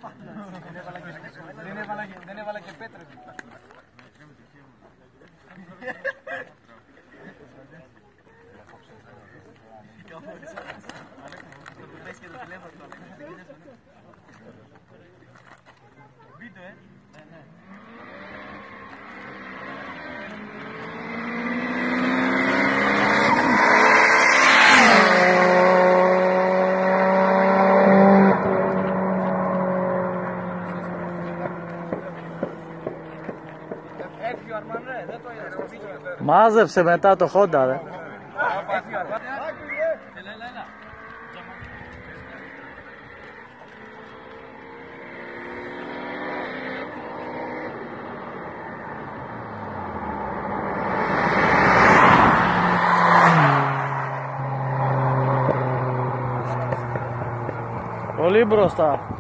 Δεν έβαλα και πέτρες. Βίντεο, ναι. Μάζεψε μετά το Honda, ρε. Πολύ μπροστά.